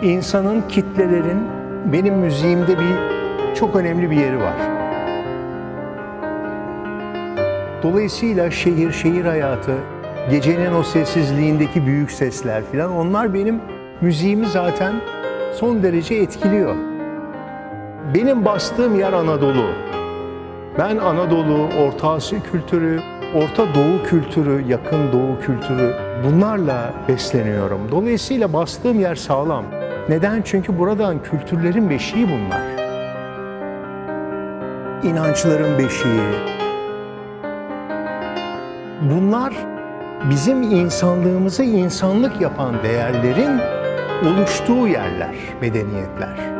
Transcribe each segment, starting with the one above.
İnsanın, kitlelerin benim müziğimde çok önemli bir yeri var. Dolayısıyla şehir hayatı, gecenin o sessizliğindeki büyük sesler filan, onlar benim müziğimi zaten son derece etkiliyor. Benim bastığım yer Anadolu. Ben Anadolu, Orta Asya kültürü, Orta Doğu kültürü, Yakın Doğu kültürü, bunlarla besleniyorum. Dolayısıyla bastığım yer sağlam. Neden? Çünkü buradan kültürlerin beşiği bunlar. İnançların beşiği. Bunlar bizim insanlığımızı insanlık yapan değerlerin oluştuğu yerler, medeniyetler.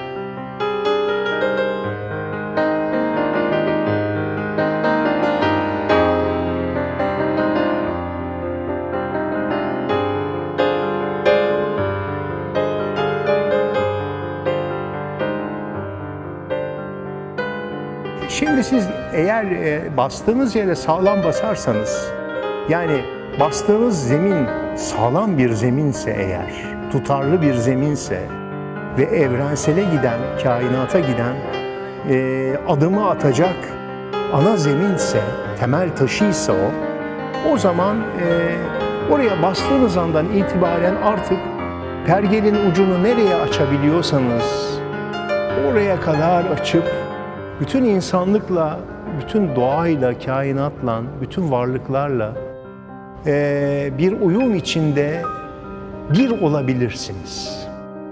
Şimdi siz eğer bastığınız yere sağlam basarsanız, yani bastığınız zemin sağlam bir zeminse eğer, tutarlı bir zeminse ve evrensele giden, kainata giden adımı atacak ana zeminse, temel taşıysa o zaman oraya bastığınız andan itibaren artık pergelin ucunu nereye açabiliyorsanız oraya kadar açıp bütün insanlıkla, bütün doğayla, kainatla, bütün varlıklarla bir uyum içinde bir olabilirsiniz.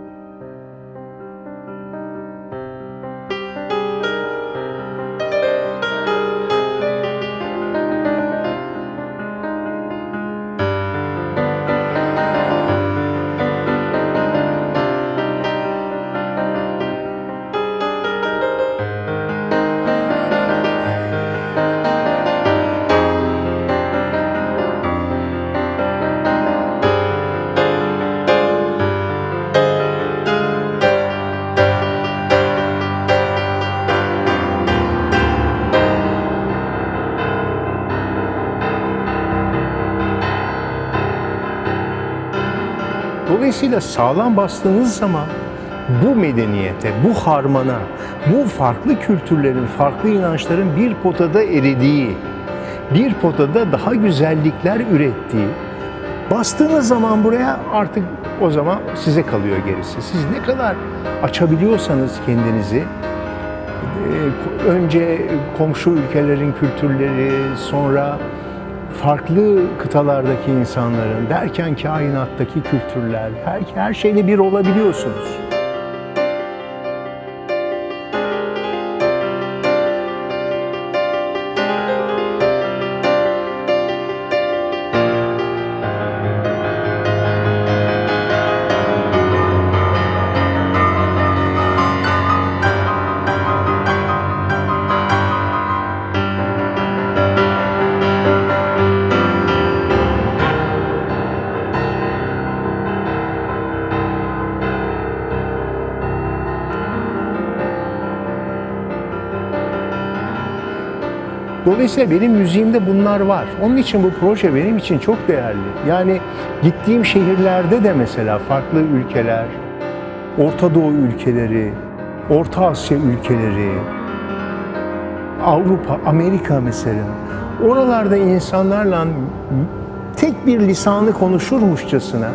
Dolayısıyla sağlam bastığınız zaman bu medeniyete, bu harmana, bu farklı kültürlerin, farklı inançların bir potada eridiği, bir potada daha güzellikler ürettiği, bastığınız zaman buraya artık o zaman size kalıyor gerisi. Siz ne kadar açabiliyorsanız kendinizi, önce komşu ülkelerin kültürleri, sonra farklı kıtalardaki insanların, derken kainattaki kültürler, her şeyle bir olabiliyorsunuz. Dolayısıyla benim müziğimde bunlar var. Onun için bu proje benim için çok değerli. Yani gittiğim şehirlerde de mesela farklı ülkeler, Orta Doğu ülkeleri, Orta Asya ülkeleri, Avrupa, Amerika mesela. Oralarda insanlarla tek bir lisanı konuşurmuşçasına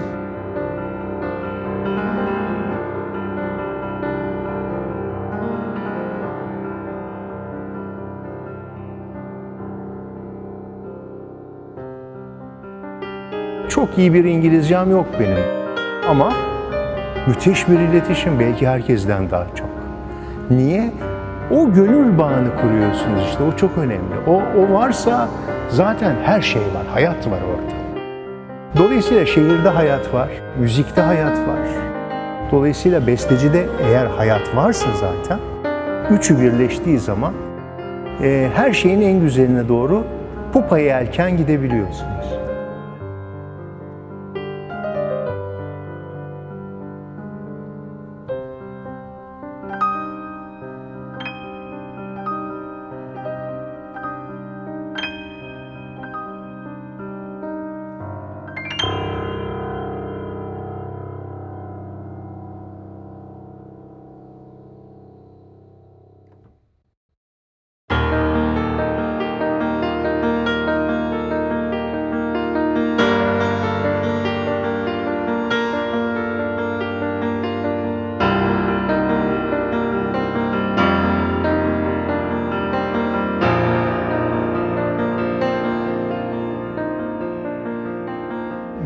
çok iyi bir İngilizcem yok benim ama müthiş bir iletişim, belki herkesten daha çok. Niye? O gönül bağını kuruyorsunuz işte, o çok önemli. O varsa zaten her şey var, hayat var orada. Dolayısıyla şehirde hayat var, müzikte hayat var. Dolayısıyla bestecide eğer hayat varsa zaten, üçü birleştiği zaman her şeyin en güzeline doğru pupaya yelken gidebiliyorsunuz.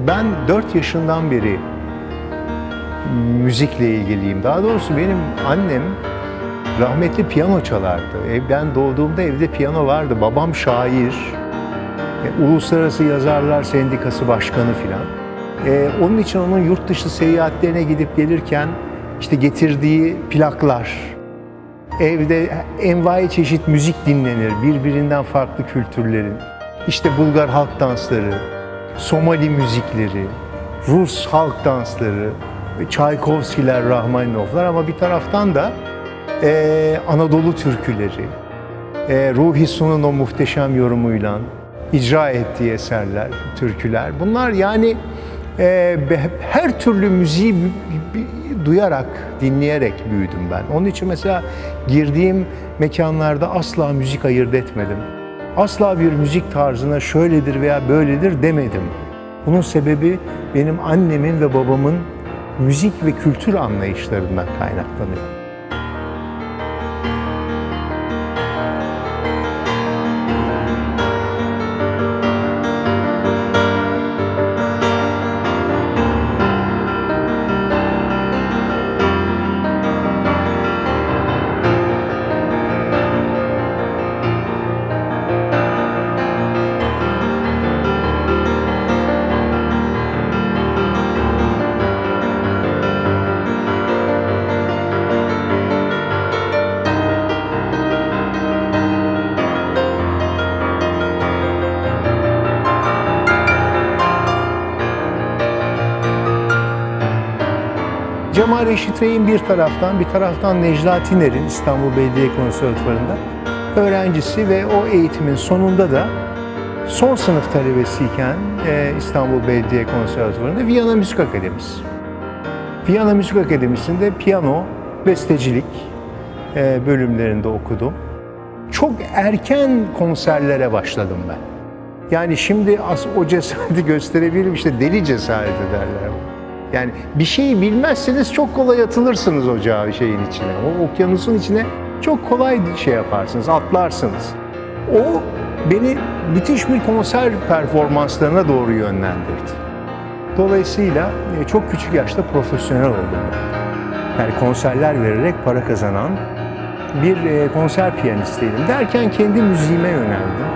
Ben 4 yaşından beri müzikle ilgiliyim. Daha doğrusu benim annem rahmetli piyano çalardı. Ben doğduğumda evde piyano vardı. Babam şair, Uluslararası Yazarlar Sendikası Başkanı filan. Onun için onun yurt dışı seyahatlerine gidip gelirken işte getirdiği plaklar, evde envai çeşit müzik dinlenir, birbirinden farklı kültürlerin. İşte Bulgar halk dansları, Somali müzikleri, Rus halk dansları, Çaykovskiler, Rahmaninovlar, ama bir taraftan da Anadolu türküleri, Ruhi Su'nun o muhteşem yorumuyla icra ettiği eserler, türküler. Bunlar yani her türlü müziği duyarak, dinleyerek büyüdüm ben. Onun için mesela girdiğim mekanlarda asla müzik ayırt etmedim. Asla bir müzik tarzına şöyledir veya böyledir demedim. Bunun sebebi benim annemin ve babamın müzik ve kültür anlayışlarından kaynaklanıyor. Cemal Reşit Rey'in bir taraftan Necla Tiner'in İstanbul Belediye Konservatuvarı'nda öğrencisi ve o eğitimin sonunda da son sınıf talebesiyken İstanbul Belediye Konservatuvarı'nda Viyana Müzik Akademisi. Viyana Müzik Akademisi'nde piyano, bestecilik bölümlerinde okudum. Çok erken konserlere başladım ben. Yani şimdi o cesareti gösterebilirim, işte deli cesareti derler. Yani bir şeyi bilmezseniz çok kolay atılırsınız şeyin içine. O okyanusun içine çok kolay şey yaparsınız, atlarsınız. O beni müthiş bir konser performanslarına doğru yönlendirdi. Dolayısıyla çok küçük yaşta profesyonel oldum ben. Yani konserler vererek para kazanan bir konser piyanistiydim. Derken kendi müziğime yöneldim.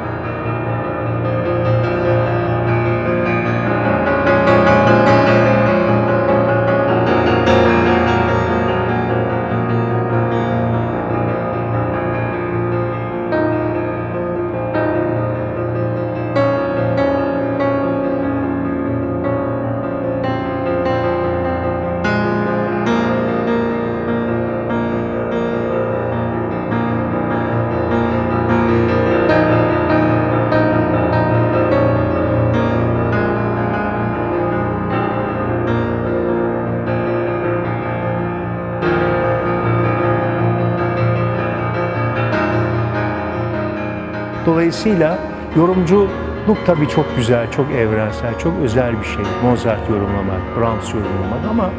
Dolayısıyla yorumculuk tabii çok güzel, çok evrensel, çok özel bir şey. Mozart yorumlamak, Brahms yorumlamak, ama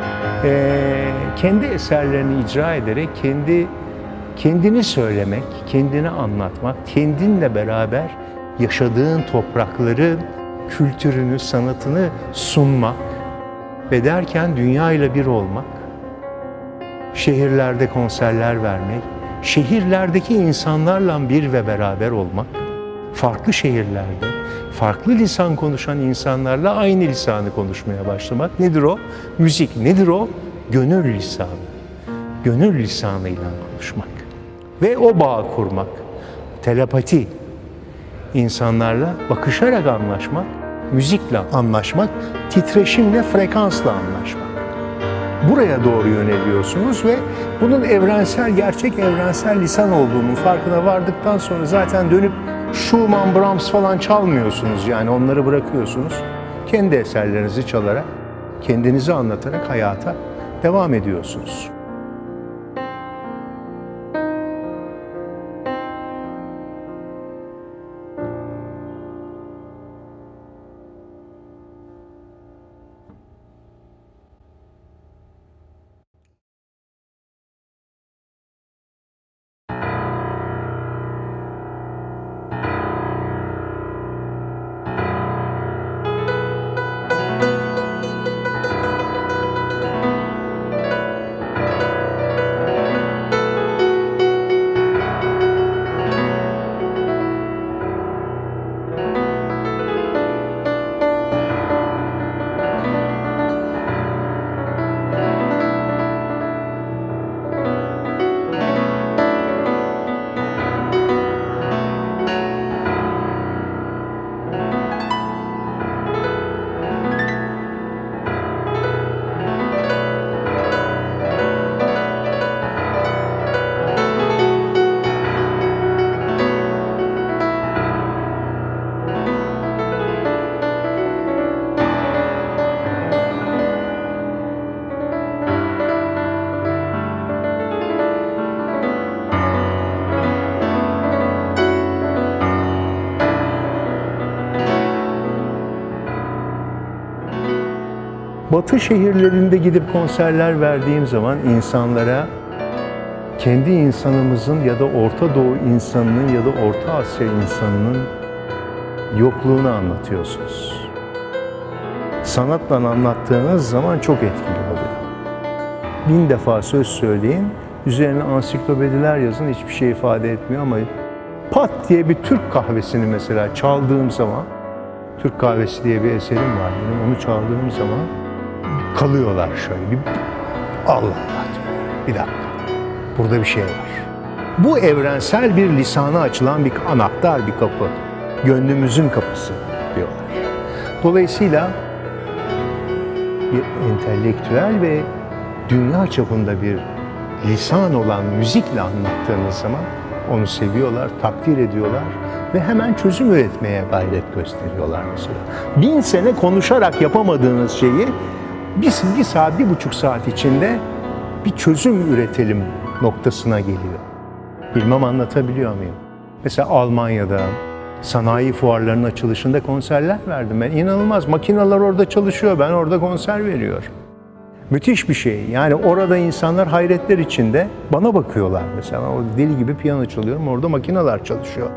kendi eserlerini icra ederek kendini söylemek, kendini anlatmak, kendinle beraber yaşadığın toprakların kültürünü, sanatını sunmak ve derken dünya ile bir olmak, şehirlerde konserler vermek, şehirlerdeki insanlarla bir ve beraber olmak, farklı şehirlerde, farklı lisan konuşan insanlarla aynı lisanı konuşmaya başlamak. Nedir o? Müzik. Nedir o? Gönül lisanı. Gönül lisanıyla konuşmak. Ve o bağı kurmak. Telepati. İnsanlarla bakışarak anlaşmak, müzikle anlaşmak, titreşimle, frekansla anlaşmak. Buraya doğru yöneliyorsunuz ve bunun gerçek evrensel lisan olduğunun farkına vardıktan sonra zaten dönüp Schumann, Brahms falan çalmıyorsunuz, yani onları bırakıyorsunuz. Kendi eserlerinizi çalarak, kendinizi anlatarak hayata devam ediyorsunuz. Batı şehirlerinde gidip konserler verdiğim zaman insanlara kendi insanımızın ya da Orta Doğu insanının ya da Orta Asya insanının yokluğunu anlatıyorsunuz. Sanatla anlattığınız zaman çok etkili oluyor. 1000 defa söz söyleyin, üzerine ansiklopediler yazın, hiçbir şey ifade etmiyor ama pat diye bir Türk kahvesini mesela çaldığım zaman, Türk kahvesi diye bir eserim var benim, onu çaldığım zaman kalıyorlar şöyle bir Allah Allah diyorlar. Bir dakika. Burada bir şey var. Bu evrensel bir lisana açılan bir anahtar, bir kapı. Gönlümüzün kapısı diyorlar. Dolayısıyla bir entelektüel ve dünya çapında bir lisan olan müzikle anlattığınız zaman onu seviyorlar, takdir ediyorlar ve hemen çözüm üretmeye gayret gösteriyorlar mesela. 1000 sene konuşarak yapamadığınız şeyi bir saat, 1,5 saat içinde bir çözüm üretelim noktasına geliyor. Bilmem anlatabiliyor muyum? Mesela Almanya'da sanayi fuarlarının açılışında konserler verdim ben. İnanılmaz. Makineler orada çalışıyor. Ben orada konser veriyorum. Müthiş bir şey. Yani orada insanlar hayretler içinde bana bakıyorlar mesela. Ben orada deli gibi piyano çalıyorum. Orada makineler çalışıyor.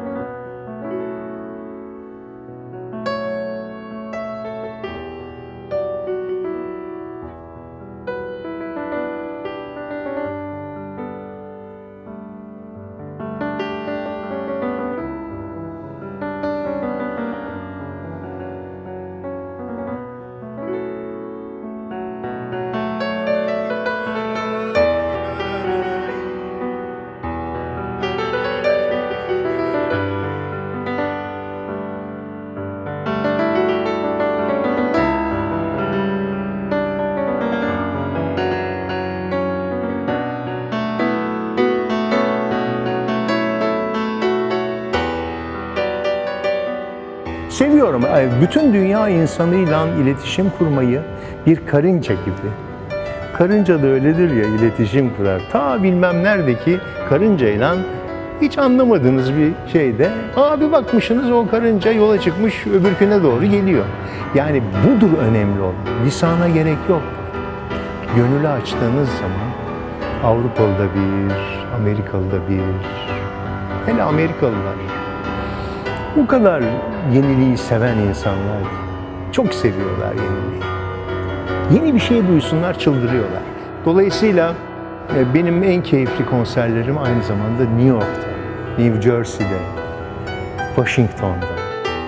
Seviyorum. Bütün dünya insanıyla iletişim kurmayı bir karınca gibi. Karınca da öyledir ya, iletişim kurar. Ta bilmem neredeki karıncayla hiç anlamadığınız bir şeyde bir bakmışsınız o karınca yola çıkmış öbürküne doğru geliyor. Yani budur önemli olan. Lisana gerek yok. Gönülü açtığınız zaman Avrupalı'da bir, Amerikalı'da bir, hele Amerikalılar bu kadar yeniliği seven insanlar çok seviyorlar yeniliği. Yeni bir şey duysunlar, çıldırıyorlar. Dolayısıyla benim en keyifli konserlerim aynı zamanda New York'ta, New Jersey'de, Washington'da.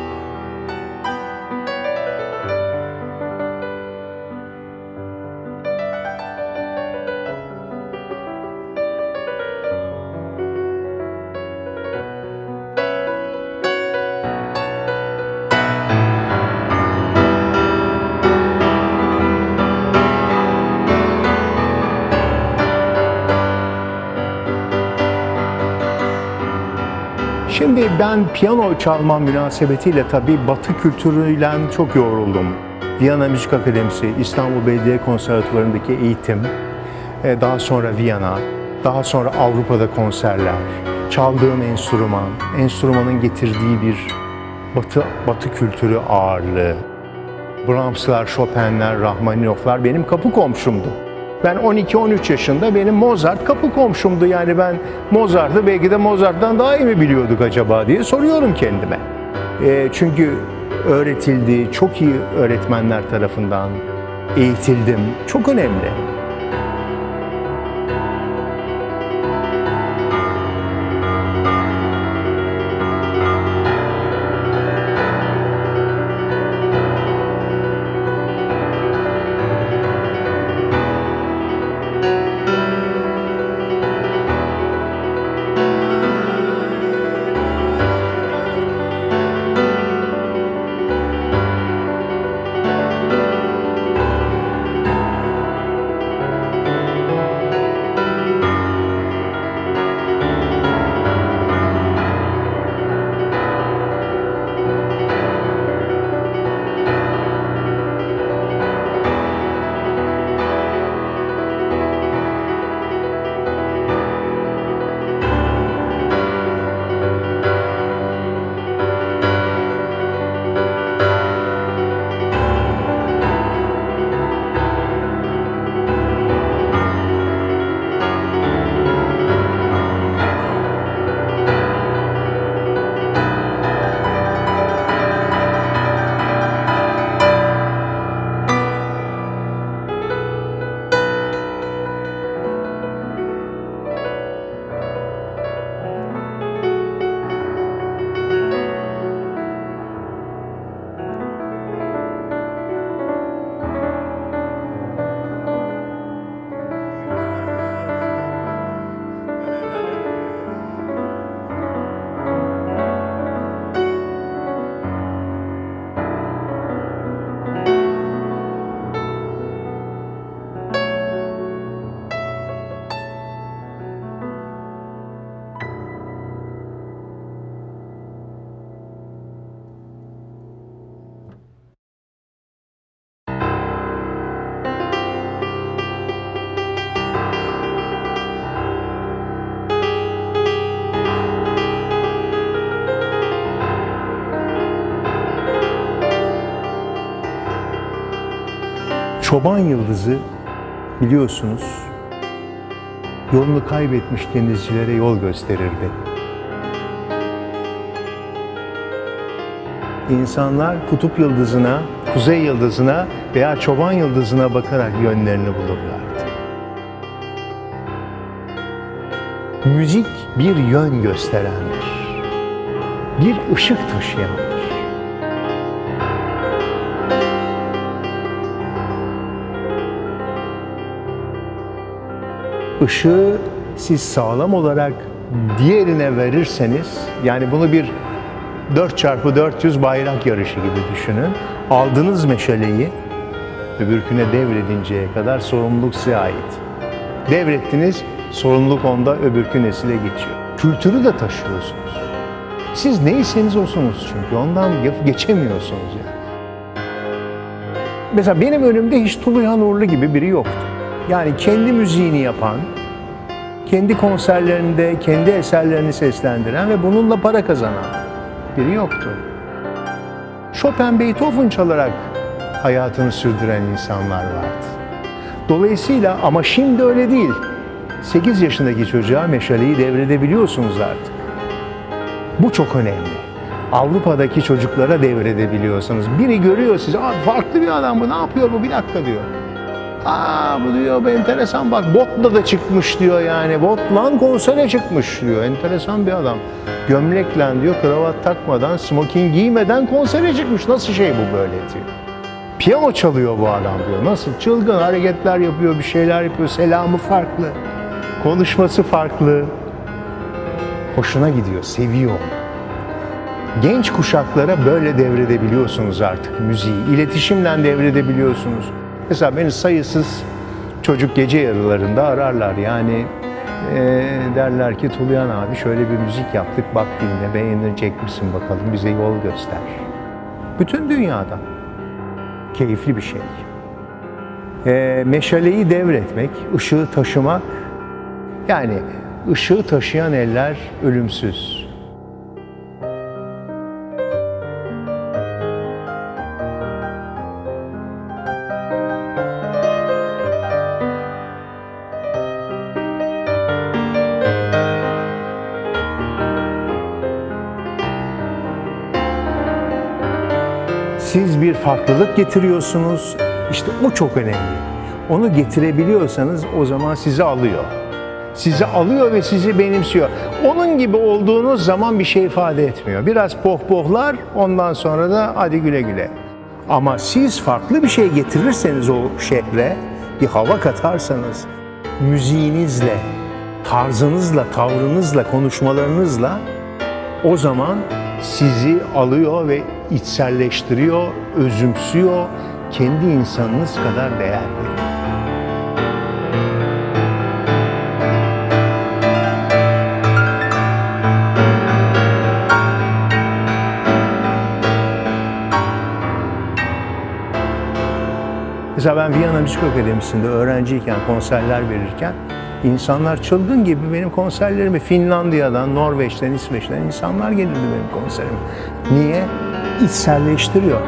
Şimdi ben piyano çalmam münasebetiyle tabii Batı kültürüyle çok yoğruldum. Viyana Müzik Akademisi, İstanbul Belediye Konservatuvarı'ndaki eğitim, daha sonra Viyana, daha sonra Avrupa'da konserler, çaldığım enstrümanın getirdiği bir Batı kültürü ağırlığı. Brahms'lar, Chopin'ler, Rahmaninov'lar benim kapı komşumdu. Ben 12-13 yaşında benim Mozart kapı komşumdu. Yani ben Mozart'ı belki de Mozart'tan daha iyi mi biliyorduk acaba diye soruyorum kendime. Çünkü öğretildi, çok iyi öğretmenler tarafından eğitildim. Çok önemli. Çoban yıldızı biliyorsunuz yolunu kaybetmiş denizcilere yol gösterirdi. İnsanlar kutup yıldızına, kuzey yıldızına veya çoban yıldızına bakarak yönlerini bulurlardı. Müzik bir yön gösterendir. Bir ışık taşıyandır. Işığı siz sağlam olarak diğerine verirseniz, yani bunu bir 4x400 bayrak yarışı gibi düşünün. Aldınız meşaleyi, öbürküne devredinceye kadar sorumluluk size ait. Devrettiniz, sorumluluk onda, öbürkü nesile geçiyor. Kültürü de taşıyorsunuz. Siz neyseniz olsunuz çünkü ondan geçemiyorsunuz yani. Mesela benim önümde hiç Tuluyan Uğurlu gibi biri yoktu. Yani kendi müziğini yapan, kendi konserlerinde kendi eserlerini seslendiren ve bununla para kazanan biri yoktu. Chopin, Beethoven çalarak hayatını sürdüren insanlar vardı. Dolayısıyla ama şimdi öyle değil. 8 yaşındaki çocuğa meşaleyi devredebiliyorsunuz artık. Bu çok önemli. Avrupa'daki çocuklara devredebiliyorsunuz. Biri görüyor sizi, farklı bir adam bu, ne yapıyor bu, bir dakika diyor. Bu diyor, bu enteresan, bak botla da çıkmış diyor yani. Botla konsere çıkmış diyor. Enteresan bir adam. Gömlekle diyor, kravat takmadan, smoking giymeden konsere çıkmış. Nasıl şey bu böyle diyor. Piyano çalıyor bu adam diyor. Nasıl? Çılgın hareketler yapıyor, bir şeyler yapıyor. Selamı farklı. Konuşması farklı. Hoşuna gidiyor, seviyor. Genç kuşaklara böyle devredebiliyorsunuz artık müziği. İletişimle devredebiliyorsunuz. Mesela beni sayısız çocuk gece yarılarında ararlar. Yani derler ki Tuluyan abi şöyle bir müzik yaptık, bak dinle, beğenecek misin bakalım, bize yol göster. Bütün dünyada. Keyifli bir şey. Meşaleyi devretmek, ışığı taşımak, yani ışığı taşıyan eller ölümsüz. Siz bir farklılık getiriyorsunuz, işte o çok önemli. Onu getirebiliyorsanız o zaman sizi alıyor. Sizi alıyor ve sizi benimsiyor. Onun gibi olduğunuz zaman bir şey ifade etmiyor. Biraz pohpohlar, ondan sonra da hadi güle güle. Ama siz farklı bir şey getirirseniz o şehre, bir hava katarsanız, müziğinizle, tarzınızla, tavrınızla, konuşmalarınızla, o zaman sizi alıyor ve içselleştiriyor, özümsüyor, kendi insanınız kadar değer veriyor. Mesela ben Viyana Müzik Akademisi'nde öğrenciyken, konserler verirken insanlar çılgın gibi benim konserlerime Finlandiya'dan, Norveç'ten, İsveç'ten insanlar gelirdi benim konserime. Niye? İçselleştiriyor.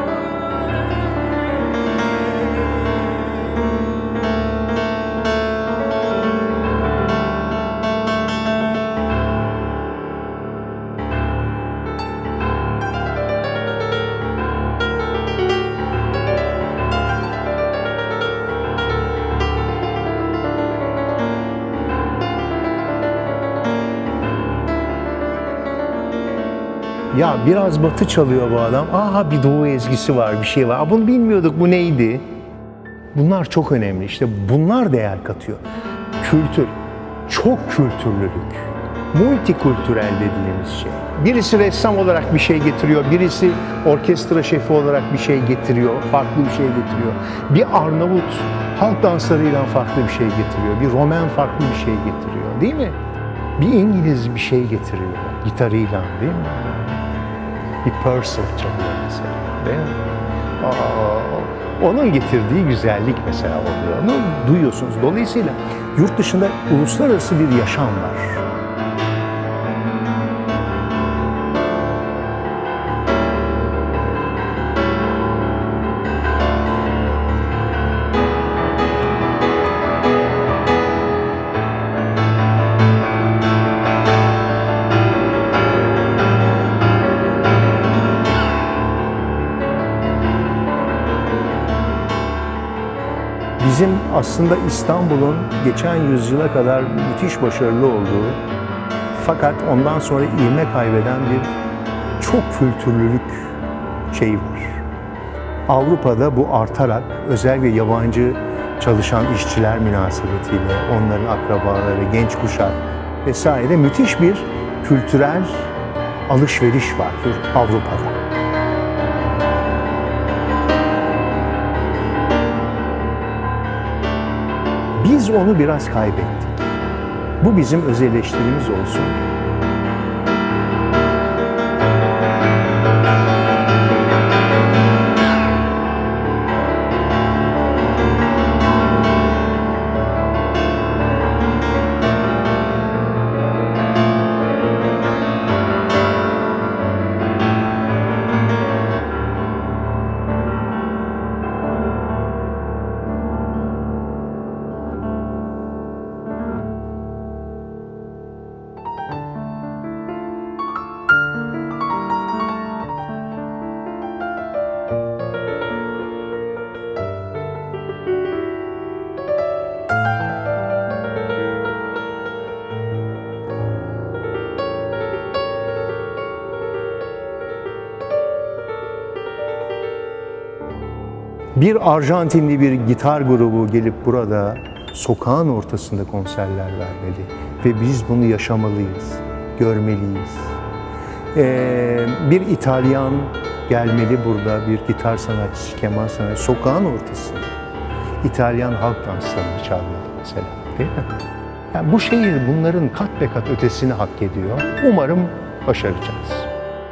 Ya biraz batı çalıyor bu adam. Bir doğu ezgisi var, bir şey var. Bunu bilmiyorduk, bu neydi? Bunlar çok önemli. İşte bunlar değer katıyor. Kültür, çok kültürlülük, multikültürel dediğimiz şey. Birisi ressam olarak bir şey getiriyor, birisi orkestra şefi olarak bir şey getiriyor, farklı bir şey getiriyor. Bir Arnavut halk danslarıyla farklı bir şey getiriyor, bir Romen farklı bir şey getiriyor, değil mi? Bir İngiliz bir şey getiriyor, gitarıyla, değil mi? Bir Purcell çalıyor mesela, değil mi? Onun getirdiği güzellik mesela oluyor. Onu duyuyorsunuz. Dolayısıyla yurt dışında uluslararası bir yaşam var. bizim aslında İstanbul'un geçen yüzyıla kadar müthiş başarılı olduğu fakat ondan sonra ivme kaybeden bir çok kültürlülük şeyi var. Avrupa'da bu artarak özellikle yabancı çalışan işçiler münasebetiyle onların akrabaları, genç kuşak vesaire müthiş bir kültürel alışveriş var Avrupa'da. Biz onu biraz kaybettik. Bu bizim öz eleştirimiz olsun. Bir Arjantinli bir gitar grubu gelip burada sokağın ortasında konserler vermeli ve biz bunu yaşamalıyız, görmeliyiz. Bir İtalyan gelmeli burada, bir gitar sanatçısı, keman sanatçısı sokağın ortasında İtalyan halk danslarını çalmalı mesela, değil mi? Yani bu şehir bunların kat be kat ötesini hak ediyor. Umarım başaracağız.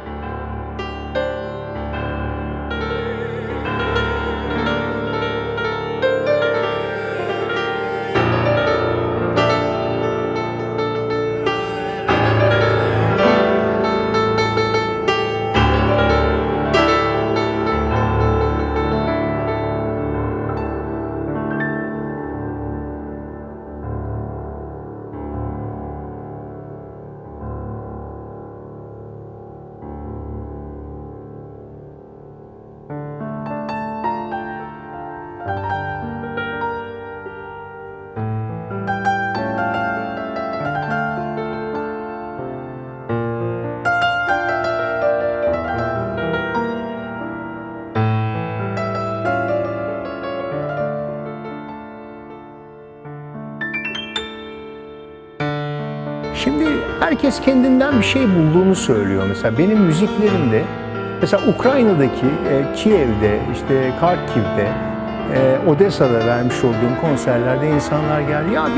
Şimdi herkes kendinden bir şey bulduğunu söylüyor. Mesela benim müziklerimde, mesela Ukrayna'daki Kiev'de, işte Kharkiv'de, Odessa'da vermiş olduğum konserlerde insanlar geldi. Ya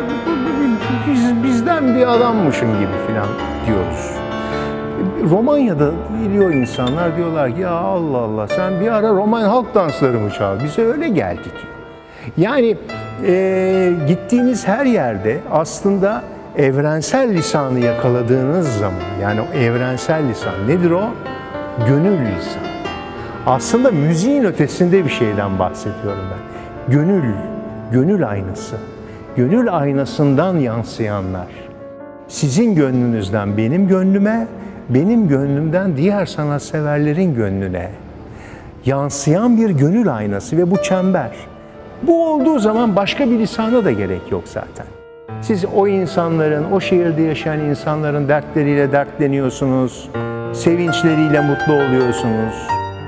bizden bir adammışım gibi falan diyoruz. Romanya'da geliyor insanlar, diyorlar ki ya Allah Allah sen bir ara Roman halk dansları mı çal? Bize öyle geldi diyor. Yani gittiğiniz her yerde aslında evrensel lisanı yakaladığınız zaman, yani o evrensel lisan nedir o? Gönül lisanı. Aslında müziğin ötesinde bir şeyden bahsediyorum ben. Gönül aynası. Gönül aynasından yansıyanlar. Sizin gönlünüzden benim gönlüme, benim gönlümden diğer sanatseverlerin gönlüne yansıyan bir gönül aynası ve bu çember. Bu olduğu zaman başka bir lisana da gerek yok zaten. Siz o insanların, o şehirde yaşayan insanların dertleriyle dertleniyorsunuz, sevinçleriyle mutlu oluyorsunuz.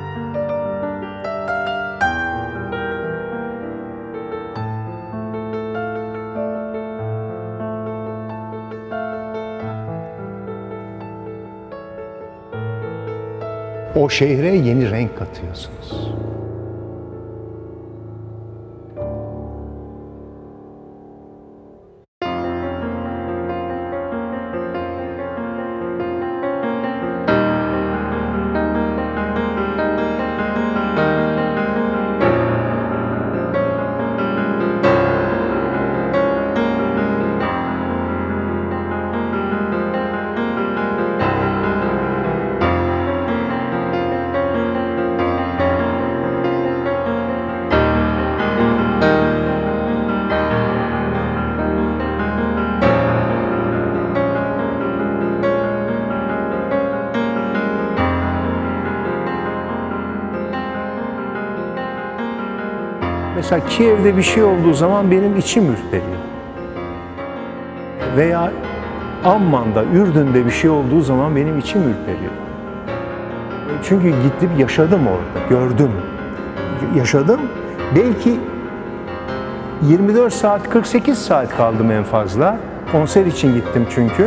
O şehre yeni renk katıyorsunuz. Mesela Kiev'de bir şey olduğu zaman benim içim ürperiyor. Veya Amman'da, Ürdün'de bir şey olduğu zaman benim içim ürperiyor. Çünkü gittim, yaşadım orada, gördüm. Yaşadım. Belki 24 saat, 48 saat kaldım en fazla. Konser için gittim çünkü.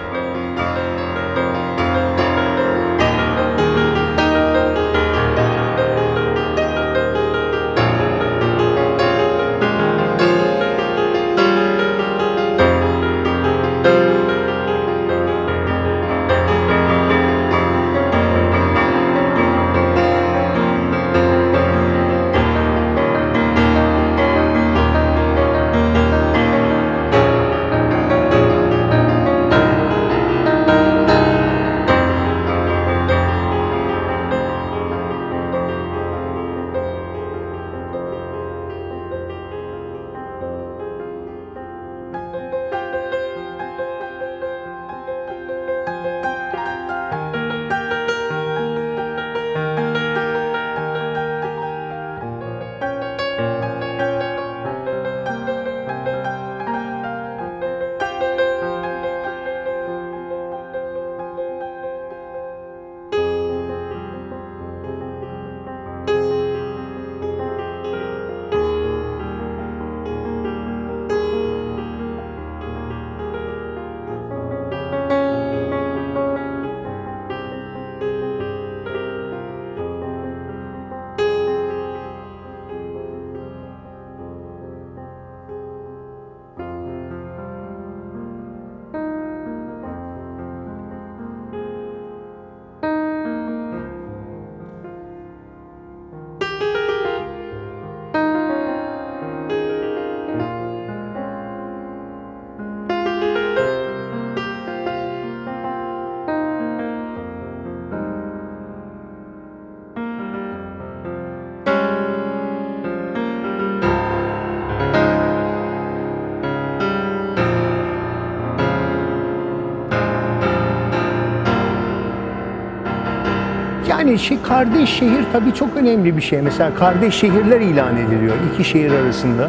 Yani kardeş şehir tabii çok önemli bir şey. Mesela kardeş şehirler ilan ediliyor iki şehir arasında.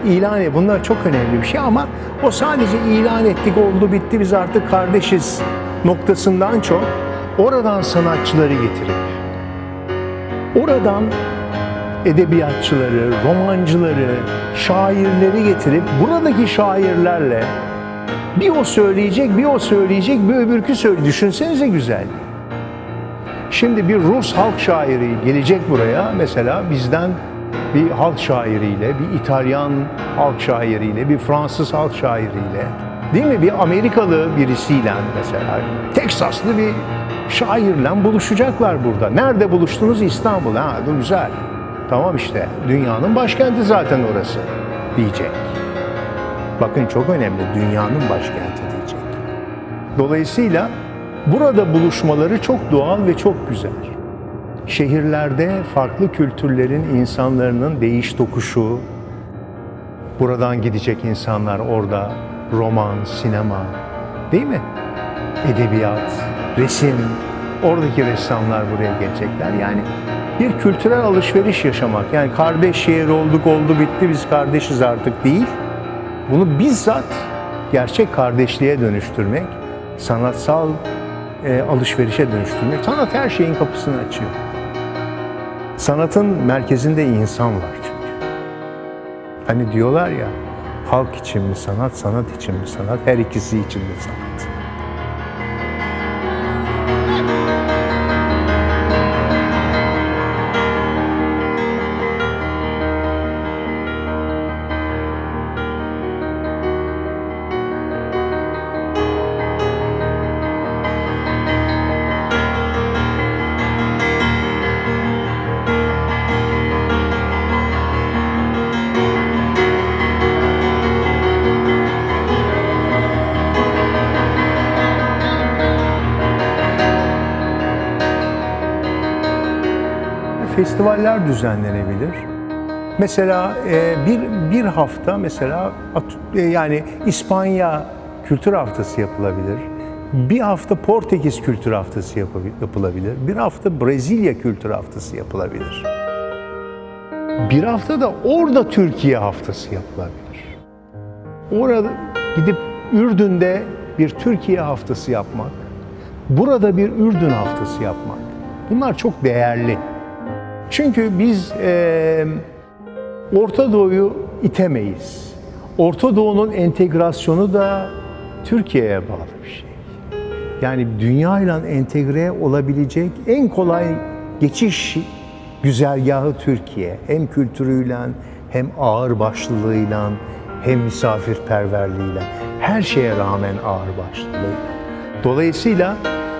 Bunlar çok önemli bir şey ama o sadece ilan ettik, oldu bitti, biz artık kardeşiz noktasından çok oradan sanatçıları getirip, oradan edebiyatçıları, romancıları, şairleri getirip buradaki şairlerle bir o söyleyecek, bir o söyleyecek, bir öbürkü söyleyecek. Düşünsenize güzelliği. Şimdi bir Rus halk şairi gelecek buraya, mesela bizden bir halk şairiyle, bir İtalyan halk şairiyle, bir Fransız halk şairiyle, değil mi? Bir Amerikalı birisiyle mesela, Teksaslı bir şairle buluşacaklar burada. Nerede buluştunuz? İstanbul. Ha, güzel. Tamam işte, dünyanın başkenti zaten orası diyecek. Bakın çok önemli, dünyanın başkenti diyecek. Dolayısıyla burada buluşmaları çok doğal ve çok güzel. Şehirlerde farklı kültürlerin insanların değiş tokuşu, buradan gidecek insanlar orada roman, sinema, değil mi? Edebiyat, resim, oradaki ressamlar buraya gelecekler. Yani bir kültürel alışveriş yaşamak. Yani kardeş şehir olduk, oldu bitti, biz kardeşiz artık değil. Bunu bizzat gerçek kardeşliğe dönüştürmek, sanatsal alışverişe dönüştürmek. Sanat her şeyin kapısını açıyor. Sanatın merkezinde insan var çünkü. Hani diyorlar ya, halk için mi sanat, sanat için mi sanat, her ikisi için de sanat. Festivaller düzenlenebilir. Mesela bir hafta mesela yani İspanya Kültür Haftası yapılabilir. Bir hafta Portekiz Kültür Haftası yapılabilir. Bir hafta Brezilya Kültür Haftası yapılabilir. Bir hafta da orada Türkiye haftası yapılabilir. Orada gidip Ürdün'de bir Türkiye haftası yapmak, burada bir Ürdün haftası yapmak. Bunlar çok değerli. Çünkü biz Orta Doğu'yu itemeyiz. Orta Doğu'nun entegrasyonu da Türkiye'ye bağlı bir şey. Yani dünyayla entegre olabilecek en kolay geçiş güzergahı Türkiye. Hem kültürüyle, hem ağırbaşlılığıyla, hem misafirperverliğiyle. Her şeye rağmen ağırbaşlılığı. Dolayısıyla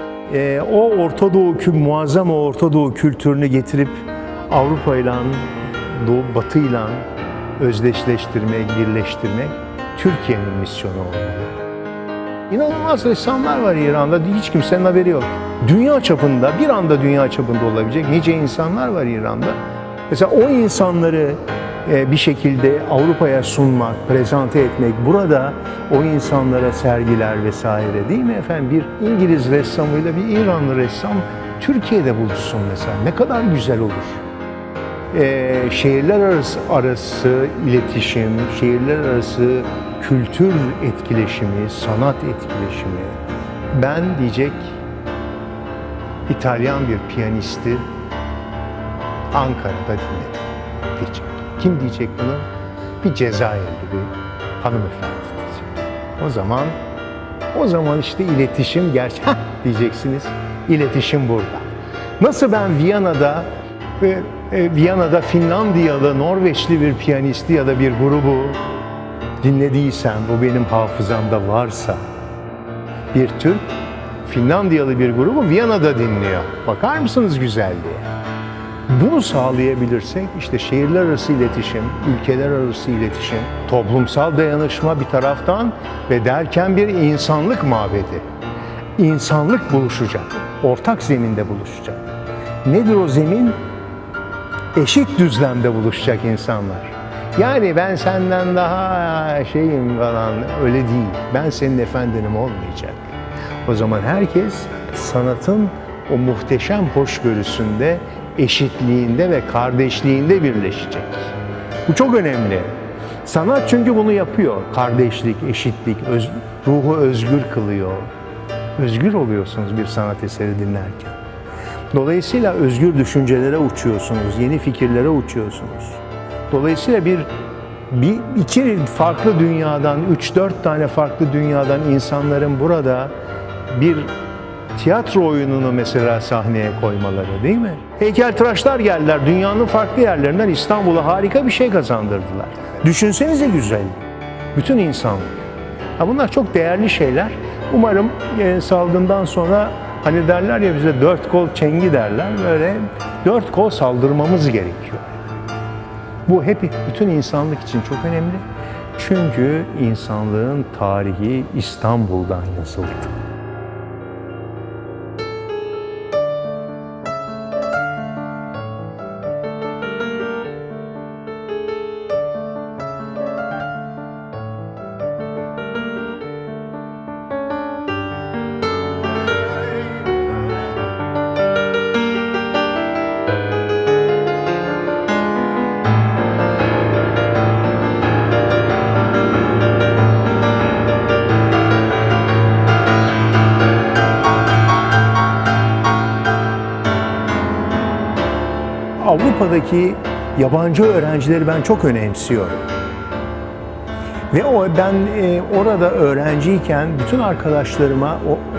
o Orta Doğu, muazzam o Orta Doğu kültürünü getirip Avrupa'yla, Batı'yla özdeşleştirmek, birleştirmek Türkiye'nin misyonu olmalı. İnanılmaz ressamlar var İran'da, hiç kimsenin haberi yok. Dünya çapında, bir anda dünya çapında olabilecek nice insanlar var İran'da. Mesela o insanları bir şekilde Avrupa'ya sunmak, prezente etmek, burada o insanlara sergiler vesaire, değil mi efendim? Bir İngiliz ressamıyla bir İranlı ressam Türkiye'de buluşsun mesela. Ne kadar güzel olur. Şehirler arası iletişim, şehirler arası kültür etkileşimi, sanat etkileşimi. Ben diyecek İtalyan bir piyanisti Ankara'da dinledim diyecek. Kim diyecek bunu? Bir Cezayirli bir hanımefendi diyecek. O zaman işte iletişim diyeceksiniz. İletişim burada. Nasıl ben Viyana'da Finlandiyalı, Norveçli bir piyanisti ya da bir grubu dinlediysem, bu benim hafızamda varsa, bir Türk, Finlandiyalı bir grubu Viyana'da dinliyor. Bakar mısınız güzelliğe? Bunu sağlayabilirsek, işte şehirler arası iletişim, ülkeler arası iletişim, toplumsal dayanışma bir taraftan ve derken bir insanlık mabedi. İnsanlık buluşacak, ortak zeminde buluşacak. Nedir o zemin? Eşit düzlemde buluşacak insanlar. Yani ben senden daha şeyim falan, öyle değil. Ben senin efendinim olmayacak. O zaman herkes sanatın o muhteşem hoşgörüsünde, eşitliğinde ve kardeşliğinde birleşecek. Bu çok önemli. Sanat çünkü bunu yapıyor. Kardeşlik, eşitlik, ruhu özgür kılıyor. Özgür oluyorsunuz bir sanat eseri dinlerken. Dolayısıyla özgür düşüncelere uçuyorsunuz, yeni fikirlere uçuyorsunuz. Dolayısıyla iki farklı dünyadan, 3-4 tane farklı dünyadan insanların burada bir tiyatro oyununu mesela sahneye koymaları, değil mi? Heykeltıraşlar geldiler, dünyanın farklı yerlerinden İstanbul'a harika bir şey kazandırdılar. Düşünsenize güzel. Bütün insanlık. Bunlar çok değerli şeyler. Umarım salgından sonra hani derler ya bize 4 kol çengi derler, böyle 4 kol saldırmamız gerekiyor. Bu bütün insanlık için çok önemli. Çünkü insanlığın tarihi İstanbul'dan yazıldı. Avrupa'daki yabancı öğrencileri ben çok önemsiyorum. Ve ben orada öğrenciyken bütün arkadaşlarıma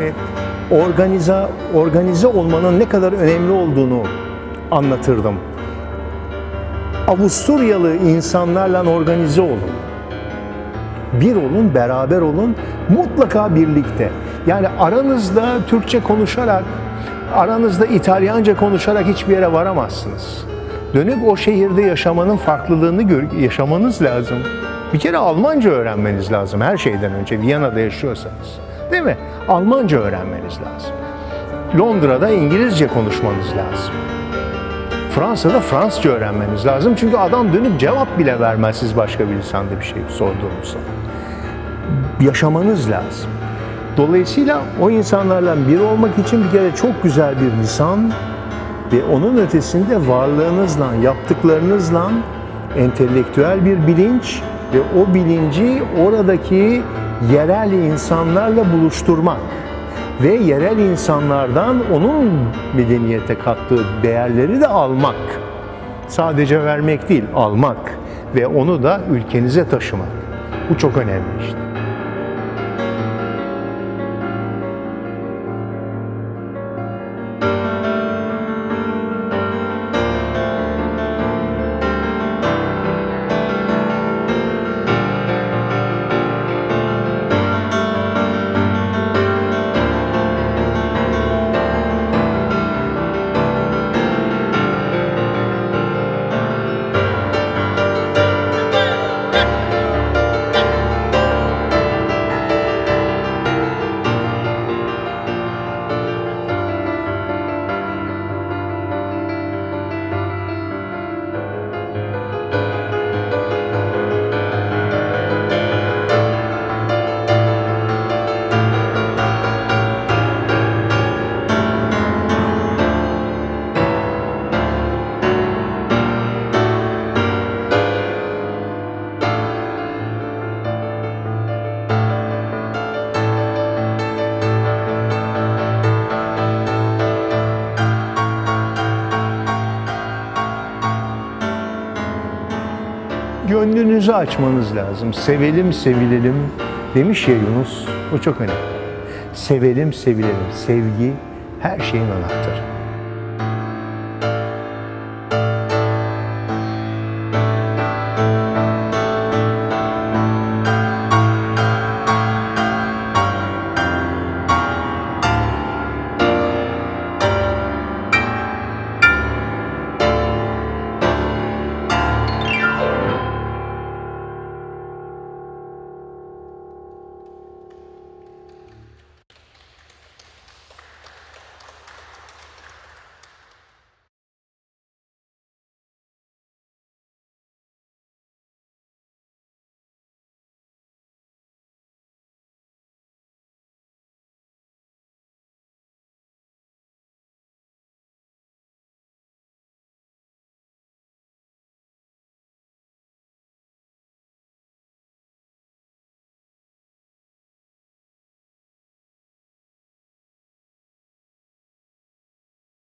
organize olmanın ne kadar önemli olduğunu anlatırdım. Avusturyalı insanlarla organize olun. Bir olun, beraber olun, mutlaka birlikte. Yani aranızda Türkçe konuşarak, aranızda İtalyanca konuşarak hiçbir yere varamazsınız. Dönüp o şehirde yaşamanın farklılığını yaşamanız lazım. Bir kere Almanca öğrenmeniz lazım her şeyden önce, Viyana'da yaşıyorsanız. Değil mi? Almanca öğrenmeniz lazım. Londra'da İngilizce konuşmanız lazım. Fransa'da Fransızca öğrenmeniz lazım. Çünkü adam dönüp cevap bile vermez siz başka bir lisanda bir şey sorduğunuz zaman. Yaşamanız lazım. Dolayısıyla o insanlarla bir olmak için bir kere çok güzel bir lisan Ve onun ötesinde varlığınızla, yaptıklarınızla entelektüel bir bilinç ve o bilinci oradaki yerel insanlarla buluşturmak ve yerel insanlardan onun medeniyete kattığı değerleri de almak. Sadece vermek değil, almak ve onu da ülkenize taşımak. Bu çok önemli işte. Gönlünüzü açmanız lazım. Sevelim, sevilelim demiş ya Yunus. Bu çok önemli. Sevelim, sevilelim. Sevgi her şeyin anahtarı.